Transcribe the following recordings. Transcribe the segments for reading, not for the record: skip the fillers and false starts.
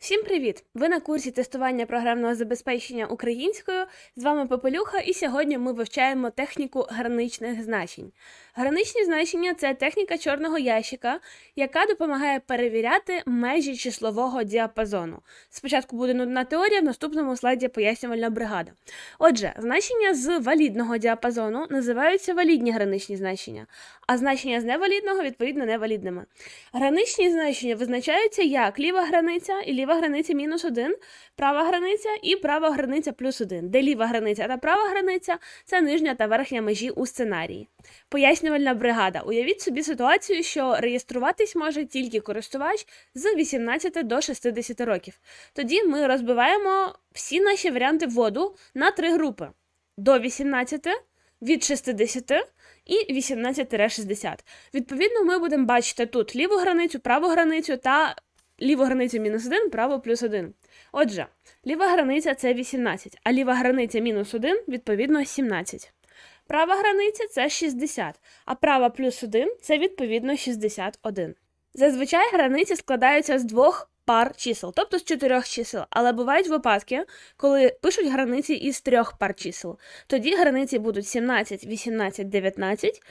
Всім привіт! Ви на курсі тестування програмного забезпечення українською. З вами Попелюха, і сьогодні ми вивчаємо техніку граничних значень. Граничні значення – це техніка чорного ящика, яка допомагає перевіряти межі числового діапазону. Спочатку буде нудна теорія, в наступному слайді пояснювальна бригада. Отже, значення з валідного діапазону називаються валідні граничні значення, а значення з невалідного, відповідно, невалідними. Граничні значення визначаються як ліва границя і ліва границя мінус 1, права границя і права границя плюс 1, де ліва границя та права границя – це нижня та верхня межі у сценарії. Пояснювальна бригада. Уявіть собі ситуацію, що реєструватись може тільки користувач з 18 до 60 років. Тоді ми розбиваємо всі наші варіанти вводу на три групи. До 18, від 60 і 18-60. Відповідно, ми будемо бачити тут ліву границю, праву границю та ліву границю мінус 1, праву плюс 1. Отже, ліва границя – це 18, а ліва границя мінус 1, відповідно, 17. Права границя – це 60, а права плюс 1 – це, відповідно, 61. Зазвичай границі складаються з двох пар чисел, тобто з 4 чисел, але бувають випадки, коли пишуть границі із 3 пар чисел. Тоді границі будуть 17, 18, 19,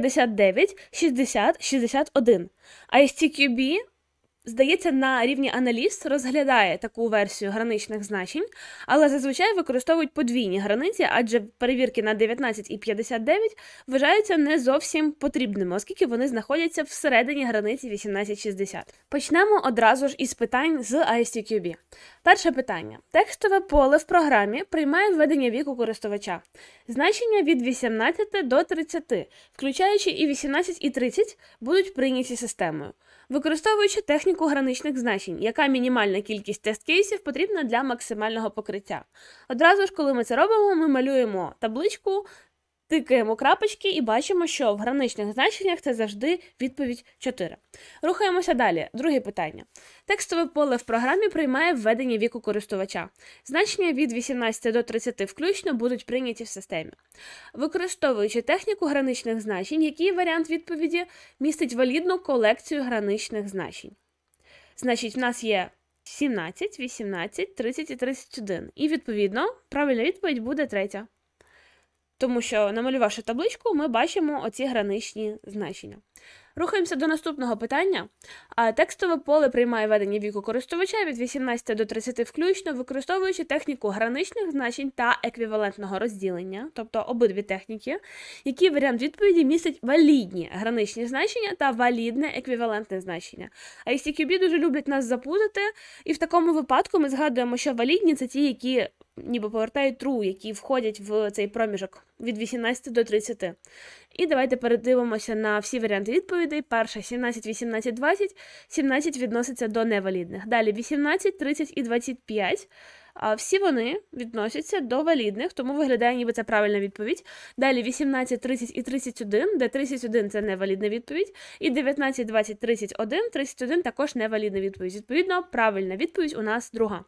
59, 60, 61. ISTQB, здається, на рівні аналіз розглядає таку версію граничних значень, але зазвичай використовують подвійні границі, адже перевірки на 19 і 59 вважаються не зовсім потрібними, оскільки вони знаходяться всередині границі 18-60. Почнемо одразу ж із питань з ISTQB. Перше питання. Текстове поле в програмі приймає введення віку користувача. Значення від 18 до 30, включаючи і 18 і 30, будуть прийняті системою. Використовуючи техніку граничних значень, яка мінімальна кількість тест-кейсів потрібна для максимального покриття. Одразу ж, коли ми це робимо, ми малюємо табличку, тикаємо крапочки і бачимо, що в граничних значеннях це завжди відповідь 4. Рухаємося далі. Друге питання. Текстове поле в програмі приймає введення віку користувача. Значення від 18 до 30 включно будуть прийняті в системі. Використовуючи техніку граничних значень, який варіант відповіді містить валідну колекцію граничних значень. Значить, в нас є 17, 18, 30 і 31. І, відповідно, правильна відповідь буде третя. Тому що, намалювавши табличку, ми бачимо оці граничні значення. Рухаємося до наступного питання. Текстове поле приймає введення віку користувача від 18 до 30 включно, використовуючи техніку граничних значень та еквівалентного розділення, тобто обидві техніки, який варіант відповіді містить валідні граничні значення та валідне еквівалентне значення. ISTQB дуже люблять нас запутати, і в такому випадку ми згадуємо, що валідні – це ті, які ніби повертають true, які входять в цей проміжок від 18 до 30. І давайте передивимося на всі варіанти відповідей. Перша – 17, 18, 20. 17 відноситься до невалідних. Далі 18, 30 і 25. Всі вони відносяться до валідних, тому виглядає, ніби це правильна відповідь. Далі 18, 30 і 31, де 31 – це невалідна відповідь. І 19, 20, 31, 31 також невалідна відповідь. Відповідно, правильна відповідь у нас друга.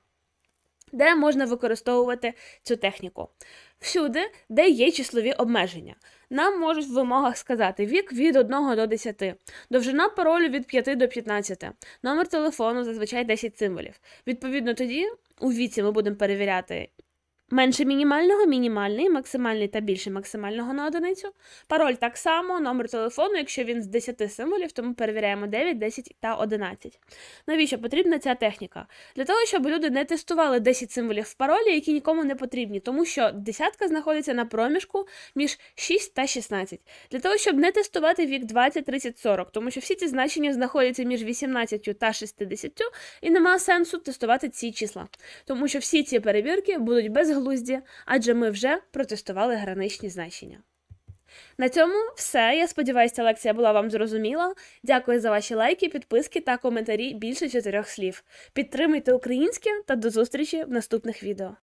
Де можна використовувати цю техніку? Всюди, де є числові обмеження. Нам можуть в вимогах сказати вік від 1 до 10, довжина паролю від 5 до 15, номер телефону зазвичай 10 символів. Відповідно, тоді у віці ми будемо перевіряти менше мінімального, мінімальний, максимальний та більше максимального на одиницю. Пароль так само, номер телефону, якщо він з 10 символів, то ми перевіряємо 9, 10 та 11. Навіщо потрібна ця техніка? Для того, щоб люди не тестували 10 символів в паролі, які нікому не потрібні, тому що десятка знаходиться на проміжку між 6 та 16. Для того, щоб не тестувати вік 20, 30, 40, тому що всі ці значення знаходяться між 18 та 60, і немає сенсу тестувати ці числа. Тому що всі ці перевірки будуть безглузді, адже ми вже протестували граничні значення. На цьому все. Я сподіваюся, ця лекція була вам зрозуміла. Дякую за ваші лайки, підписки та коментарі більше 4 слів. Підтримуйте українське та до зустрічі в наступних відео.